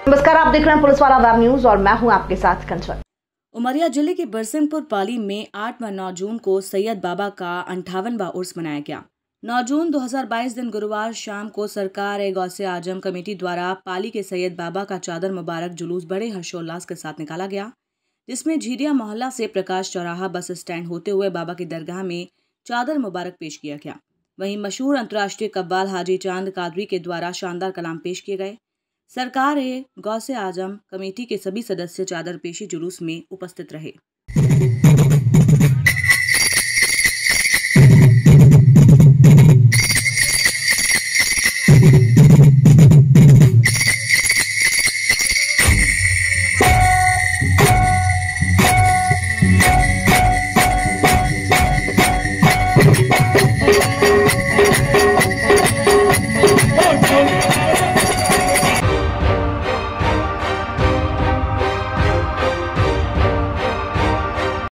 नमस्कार, आप देख रहे हैं पुलिस वाला वेब न्यूज और मैं हूं आपके साथ कंचन। उमरिया जिले के बरसिंहपुर पाली में 8 व 9 जून को सैयद बाबा का 58वां उर्स मनाया गया। 9 जून 2022 दिन गुरुवार शाम को सरकार गौसे आजम कमेटी द्वारा पाली के सैयद बाबा का चादर मुबारक जुलूस बड़े हर्षोल्लास के साथ निकाला गया, जिसमें झीरिया मोहल्ला से प्रकाश चौराहा बस स्टैंड होते हुए बाबा की दरगाह में चादर मुबारक पेश किया गया। वहीं मशहूर अंतर्राष्ट्रीय कव्वाल हाजी चांद कादरी के द्वारा शानदार कलाम पेश किए गए। सरकार गौसे आजम कमेटी के सभी सदस्य चादर पेशी जुलूस में उपस्थित रहे।